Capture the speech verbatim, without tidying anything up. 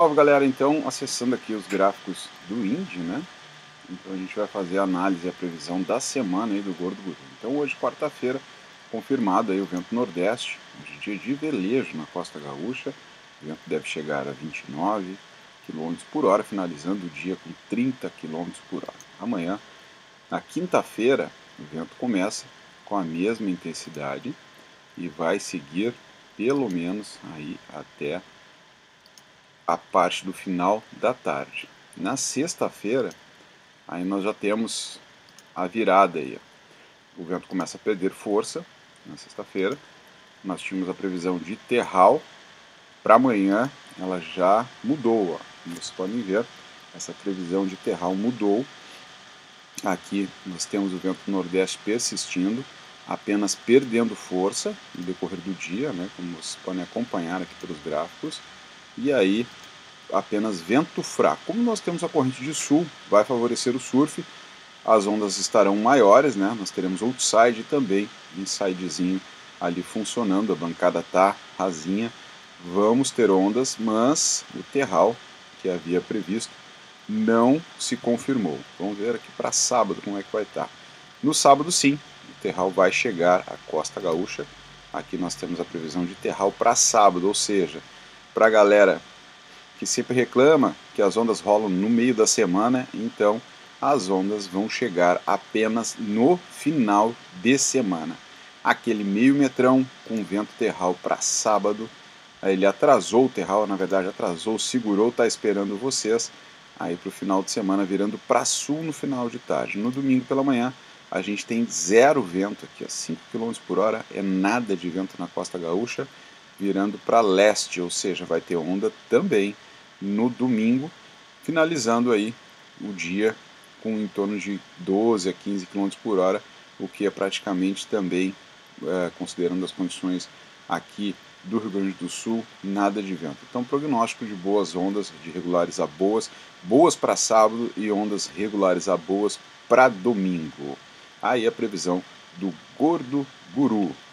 Salve galera, então acessando aqui os gráficos do Indy, né? Então a gente vai fazer a análise e a previsão da semana aí do Gordo Guru. Então hoje, quarta-feira, confirmado aí o vento nordeste, hoje dia de velejo na Costa Gaúcha, o vento deve chegar a vinte e nove quilômetros por hora, finalizando o dia com trinta quilômetros por hora. Amanhã, na quinta-feira, o vento começa com a mesma intensidade e vai seguir pelo menos aí até a parte do final da tarde. Na sexta-feira, aí nós já temos a virada aí. O vento começa a perder força na sexta-feira. Nós tínhamos a previsão de terral. Para amanhã ela já mudou. Ó. Como vocês podem ver, essa previsão de terral mudou. Aqui nós temos o vento nordeste persistindo, apenas perdendo força no decorrer do dia, né, como vocês podem acompanhar aqui pelos gráficos. E aí apenas vento fraco. Como nós temos a corrente de sul, vai favorecer o surf, as ondas estarão maiores, né? Nós teremos outside e também insidezinho ali funcionando, a bancada está rasinha, vamos ter ondas, mas o terral que havia previsto não se confirmou. Vamos ver aqui para sábado como é que vai estar. No sábado sim, o terral vai chegar à Costa Gaúcha, aqui nós temos a previsão de terral para sábado, ou seja, para a galera que sempre reclama que as ondas rolam no meio da semana, então as ondas vão chegar apenas no final de semana. Aquele meio metrão com vento terral para sábado, ele atrasou o terral, na verdade atrasou, segurou, está esperando vocês, aí para o final de semana virando para sul no final de tarde. No domingo pela manhã a gente tem zero vento aqui, a cinco quilômetros por hora, é nada de vento na Costa Gaúcha, virando para leste, ou seja, vai ter onda também no domingo, finalizando aí o dia com em torno de doze a quinze quilômetros por hora, o que é praticamente também, é, considerando as condições aqui do Rio Grande do Sul, nada de vento. Então, prognóstico de boas ondas, de regulares a boas, boas para sábado e ondas regulares a boas para domingo. Aí a previsão do Gordo Guru.